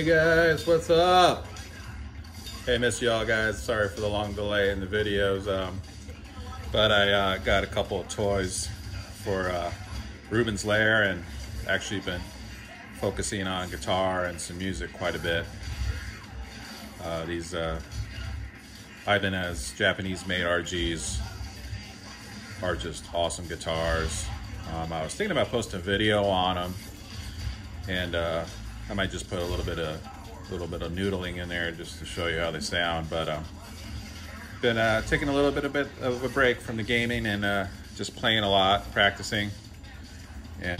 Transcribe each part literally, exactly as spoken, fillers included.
Hey guys, what's up? Hey, miss y'all guys. Sorry for the long delay in the videos, um, but I uh, got a couple of toys for uh, Ruben's Lair, and actually been focusing on guitar and some music quite a bit. Uh, these uh, Ibanez Japanese-made R Gs are just awesome guitars. Um, I was thinking about posting a video on them, and uh, I might just put a little bit of little bit of noodling in there just to show you how they sound. But um, been uh, taking a little bit, a bit of a break from the gaming and uh, just playing a lot, practicing. And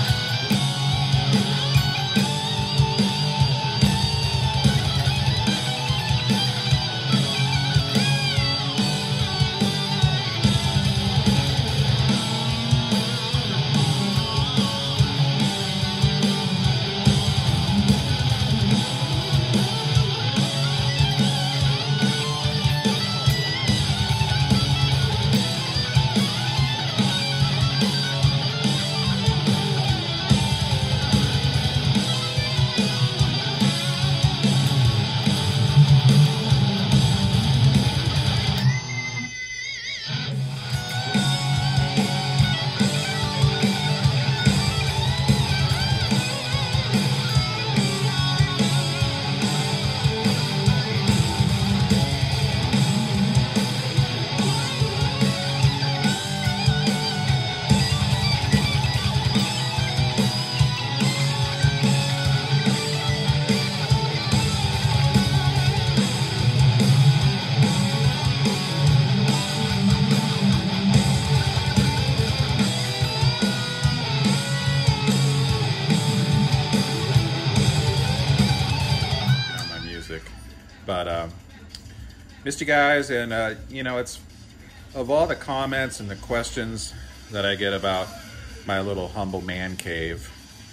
But um, missed you guys, and uh, you know, it's of all the comments and the questions that I get about my little humble man cave,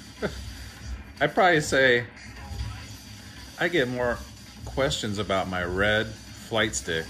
I'd probably say I get more questions about my red flight stick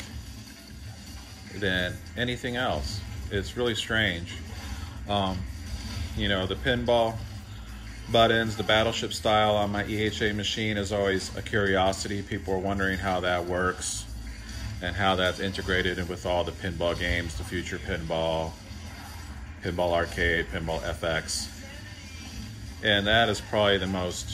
than anything else. It's really strange. Um, you know, the pinball buttons, the Battleship style on my E H A machine is always a curiosity. People are wondering how that works and how that's integrated in with all the pinball games, the Future Pinball, Pinball Arcade, Pinball F X. And that is probably the most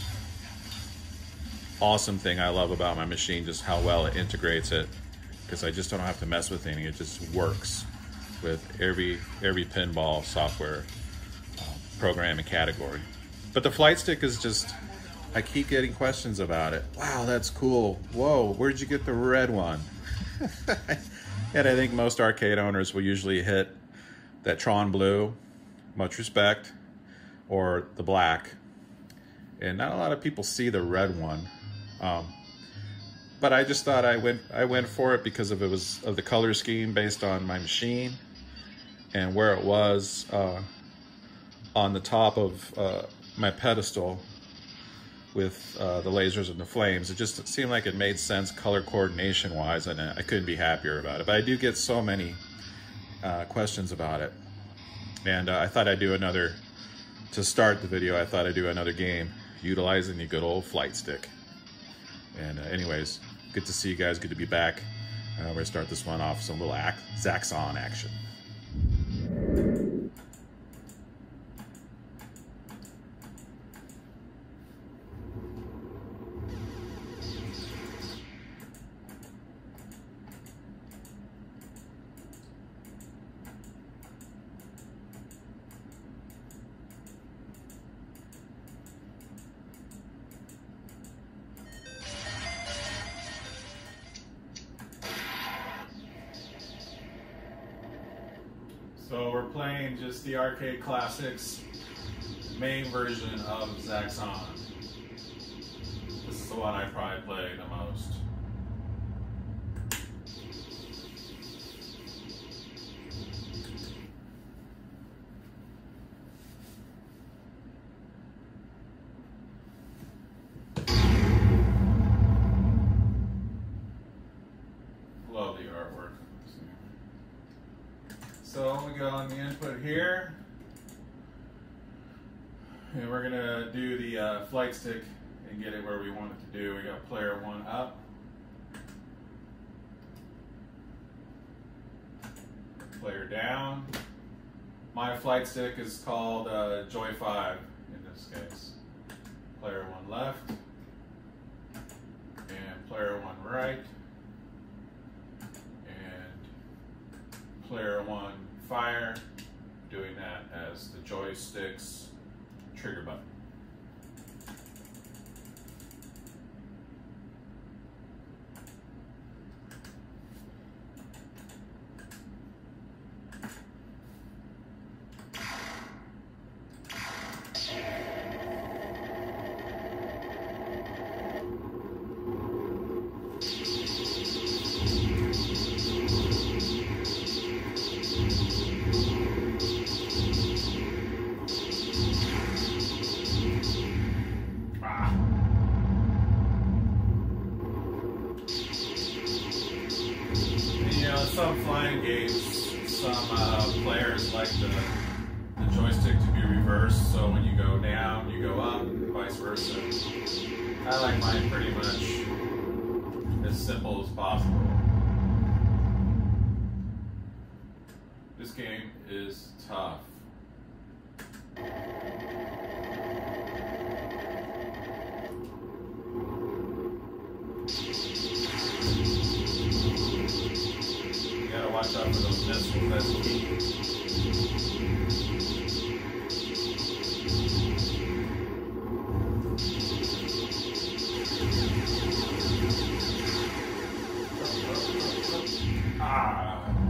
awesome thing I love about my machine, just how well it integrates it, because I just don't have to mess with anything. It just works with every, every pinball software uh, program and category. But the flight stick is just, I keep getting questions about it. Wow, that's cool. Whoa, where'd you get the red one? And I think most arcade owners will usually hit that Tron Blue, much respect, or the black. And not a lot of people see the red one. Um, but I just thought I went I went for it because of it was of the color scheme based on my machine and where it was uh, on the top of uh, my pedestal with uh, the lasers and the flames. It just seemed like it made sense color coordination wise, and I couldn't be happier about it. But I do get so many uh, questions about it, and uh, I thought I'd do another, to start the video, I thought I'd do another game utilizing the good old flight stick. And uh, anyways, good to see you guys, good to be back. Uh, we're gonna start this one off, some little act, Zaxxon action. So we're playing just the Arcade Classics main version of Zaxxon. This is the one I probably play the most. Love the artwork. So we go on the input here, and we're gonna do the uh, flight stick and get it where we want it to do. We got player one up. Player down. My flight stick is called uh, Joy five in this case. Player one left. And player one right. And player one fire. Doing that as the joystick's trigger button. Some flying games, some uh, players like the, the joystick to be reversed, so when you go down, you go up, and vice versa. I like mine pretty much as simple as possible. This game is tough. Watch out for those missiles, that's key. Ah.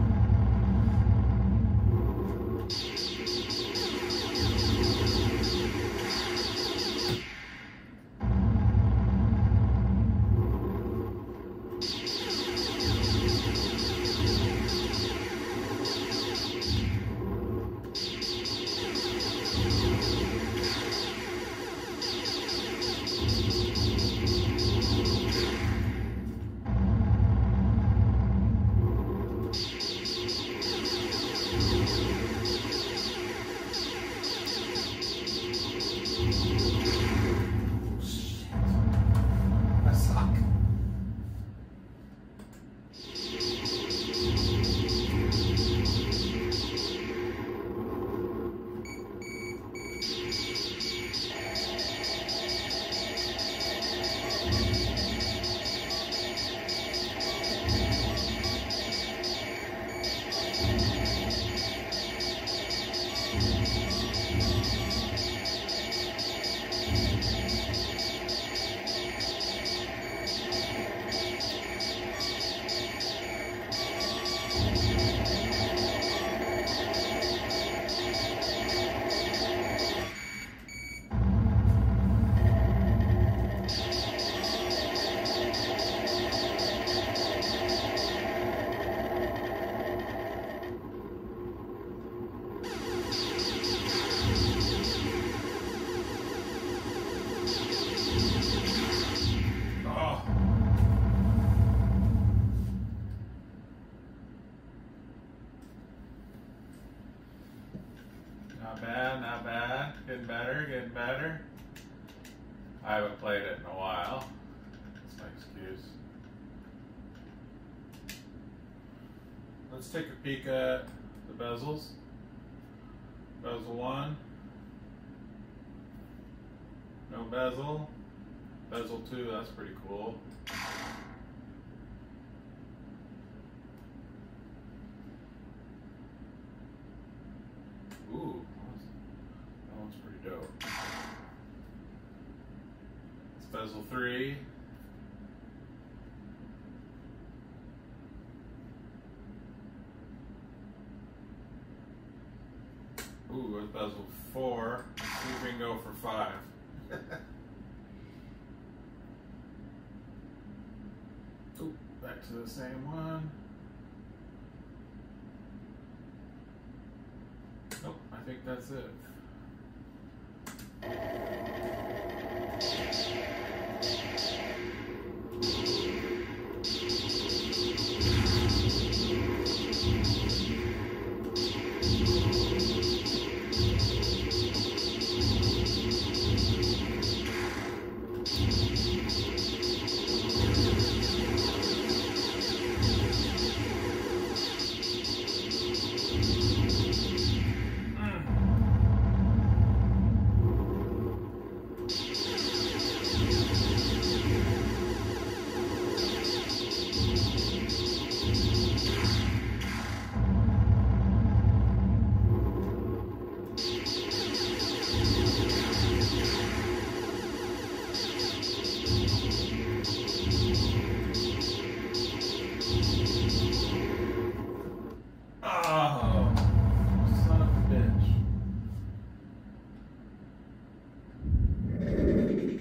Not bad, not bad. Getting better, getting better. I haven't played it in a while. That's my excuse. Let's take a peek at the bezels. Bezel one. No bezel. Bezel two, that's pretty cool. Ooh, that one's pretty dope. It's bezel three. Ooh, it's bezel four. Let's see if we can go for five. Ooh, back to the same one. Nope, I think that's it.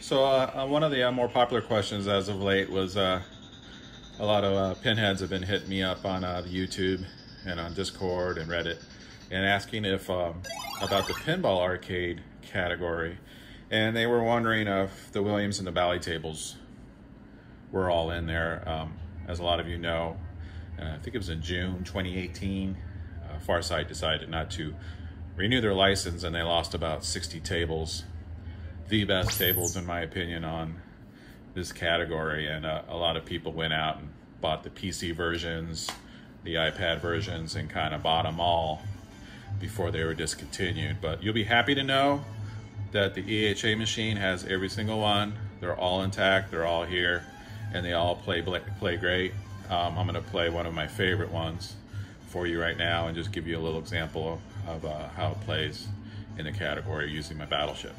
So uh, one of the uh, more popular questions as of late was uh, a lot of uh, pinheads have been hitting me up on uh, YouTube and on Discord and Reddit and asking if um, about the pinball arcade category, and they were wondering if the Williams and the Bally tables were all in there. Um, as a lot of you know, uh, I think it was in June twenty eighteen, uh, Farsight decided not to renew their license, and they lost about sixty tables, the best tables in my opinion on this category. And uh, a lot of people went out and bought the P C versions, the iPad versions, and kind of bought them all before they were discontinued. But you'll be happy to know that the E H A machine has every single one. They're all intact, they're all here, and they all play play great. Um, I'm gonna play one of my favorite ones for you right now and just give you a little example of, of uh, how it plays in the category using my Battleship.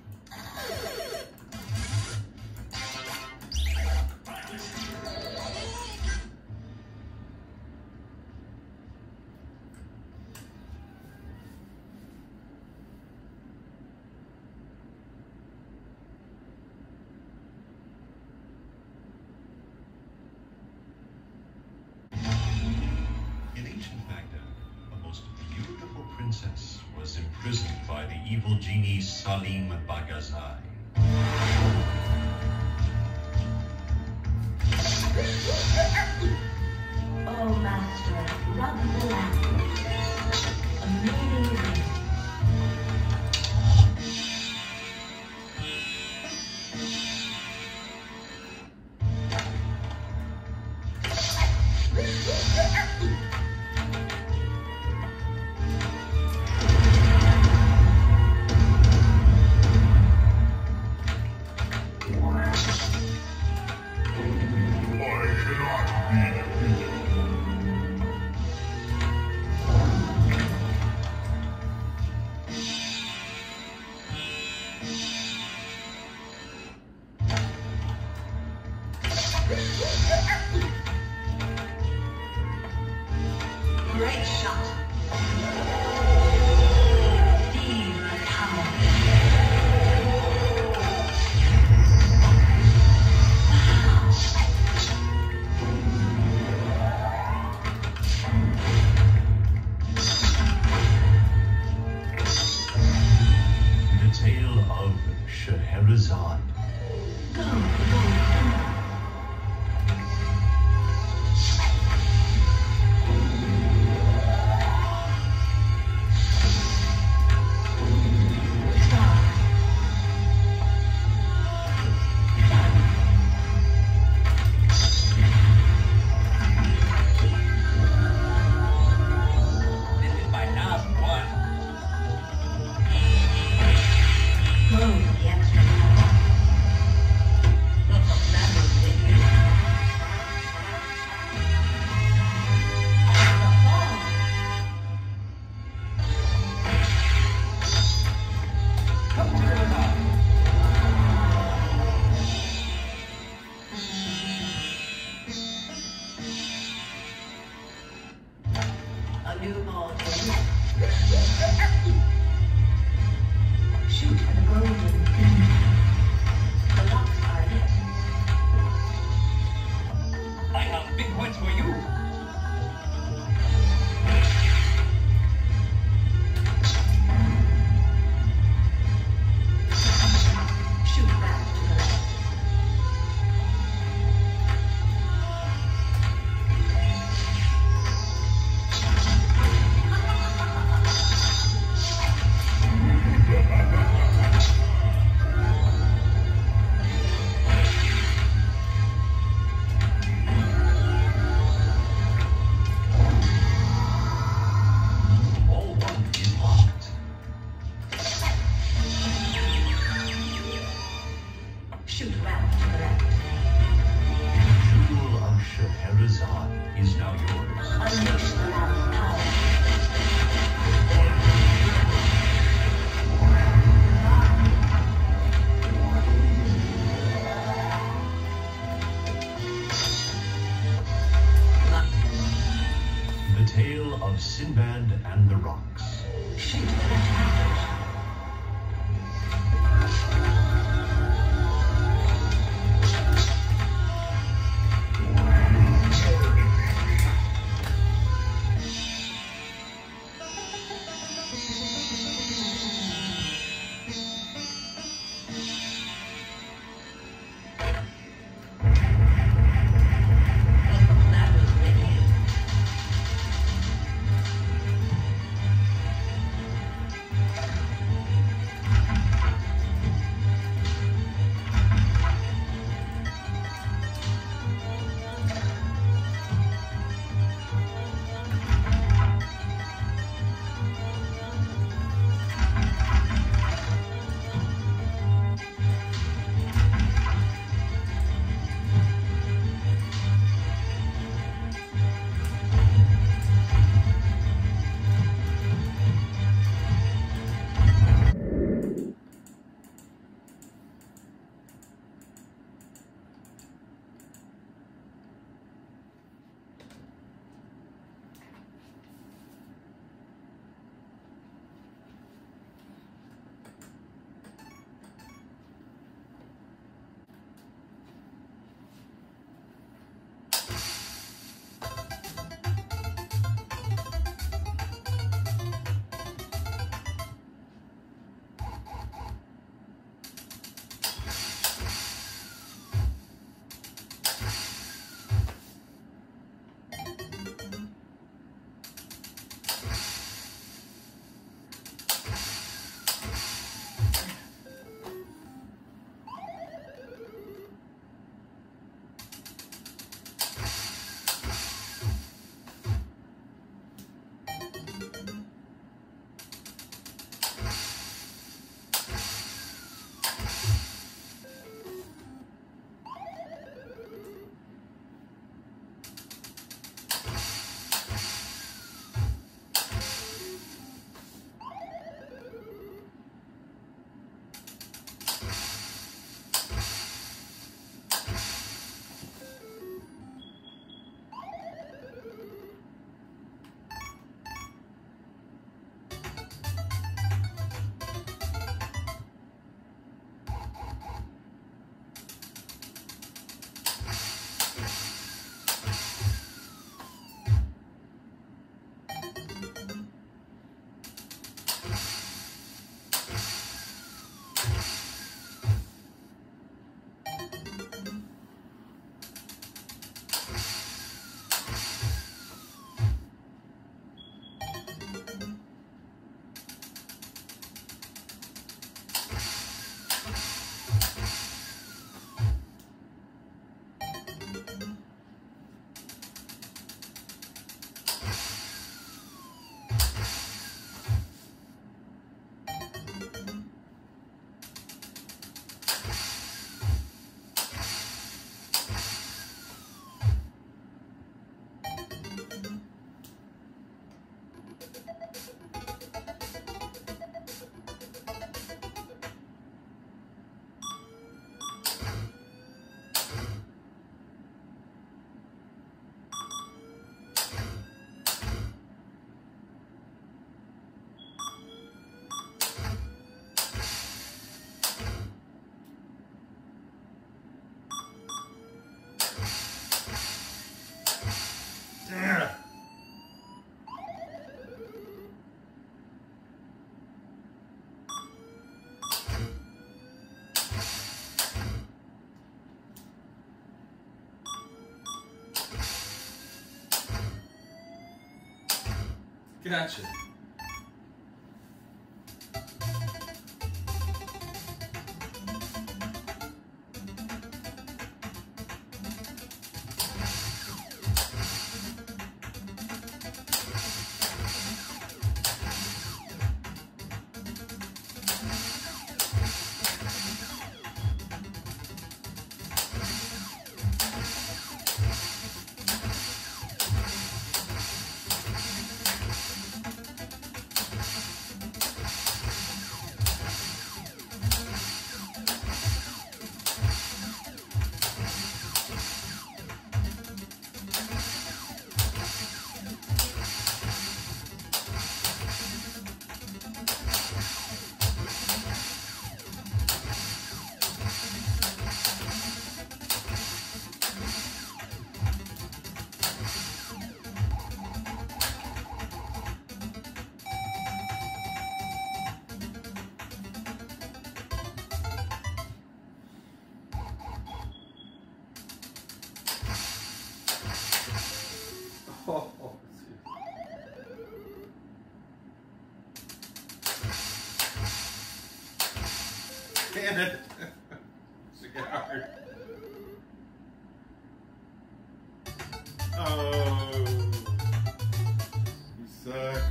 Princess was imprisoned by the evil genie Salim Bagazai. Oh, Master, rub the lamp. Amazing. Great shot. Feel the power. The Tale of Scheherazade. Go, go. A new ball. Shoot for the golden pin. The locks are hit. I have big points for you. Shoot back to the left. Shoot back to the left. The Jewel of Scheherazade is now yours. Unleash the lamp's power. The Tale of Sinbad and the Rocks. Shoot the left-handed. Gotcha. Oh, damn it. Cigar. Oh, you suck.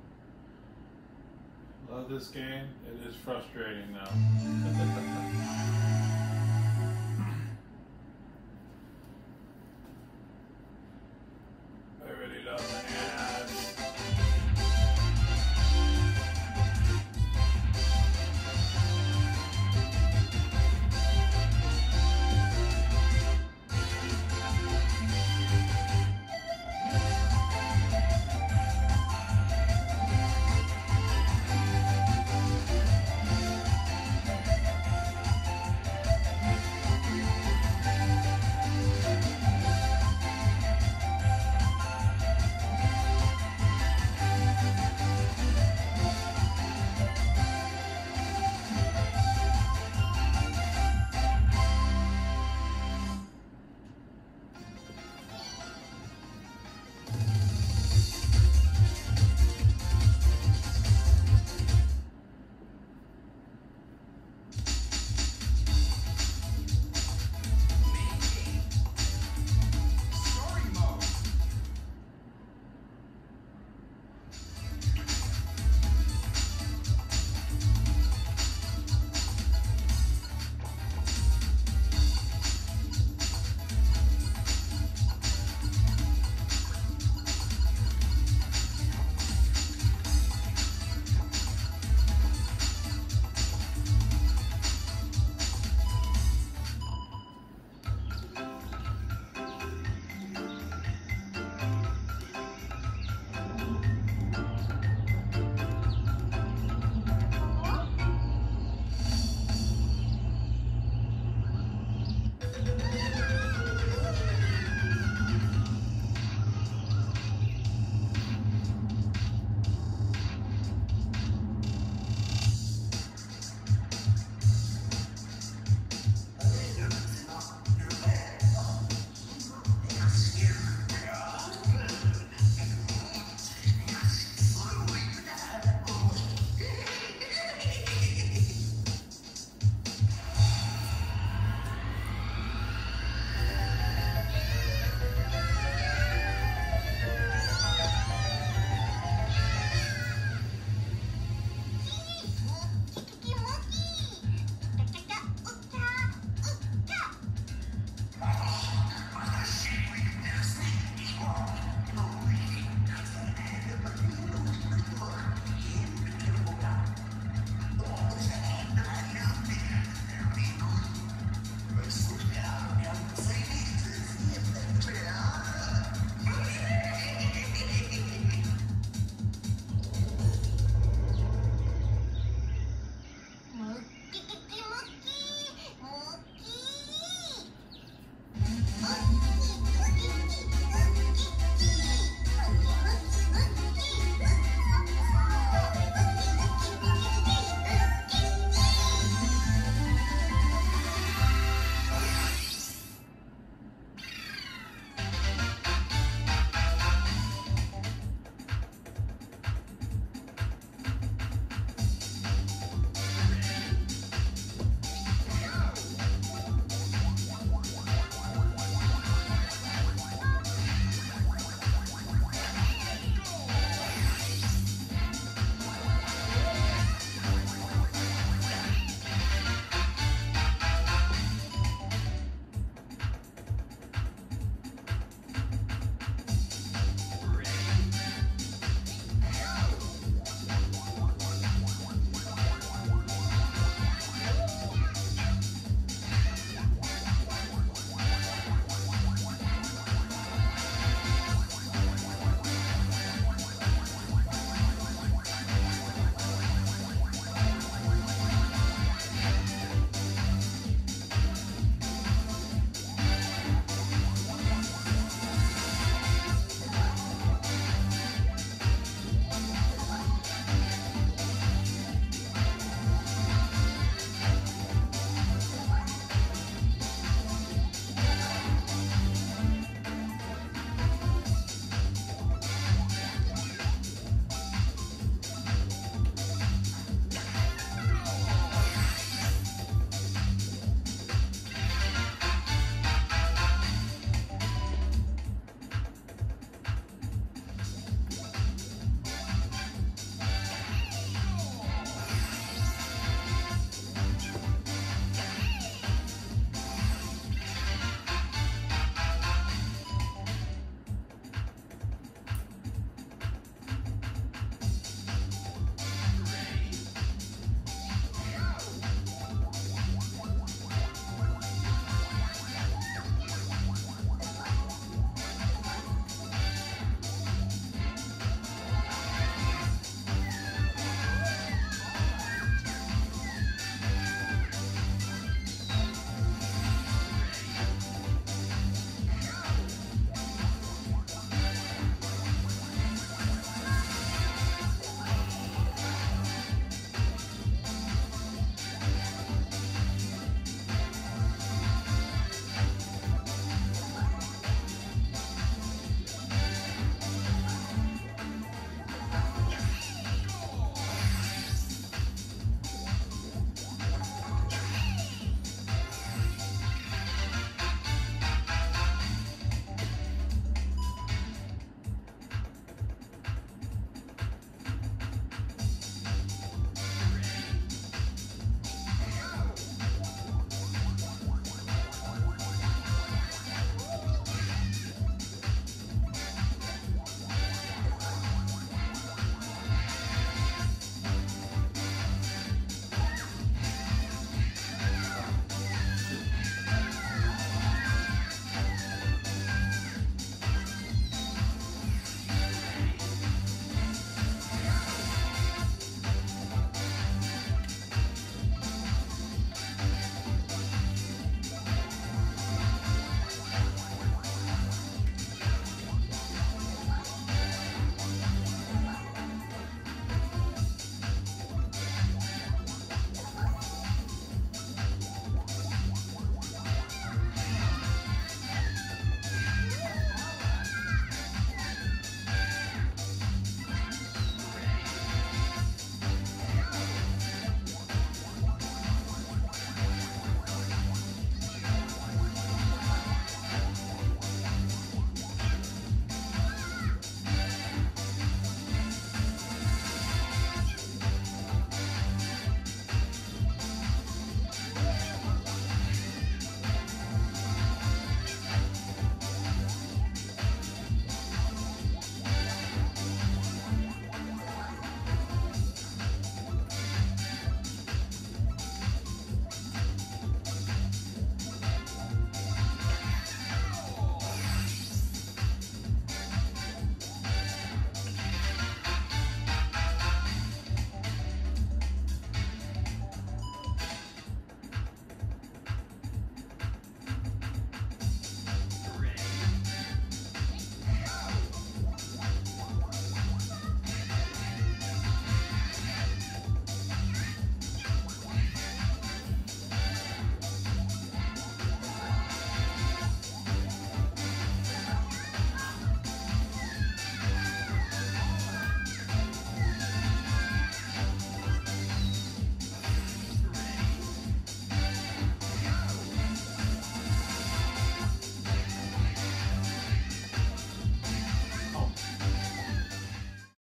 Love this game. It is frustrating though.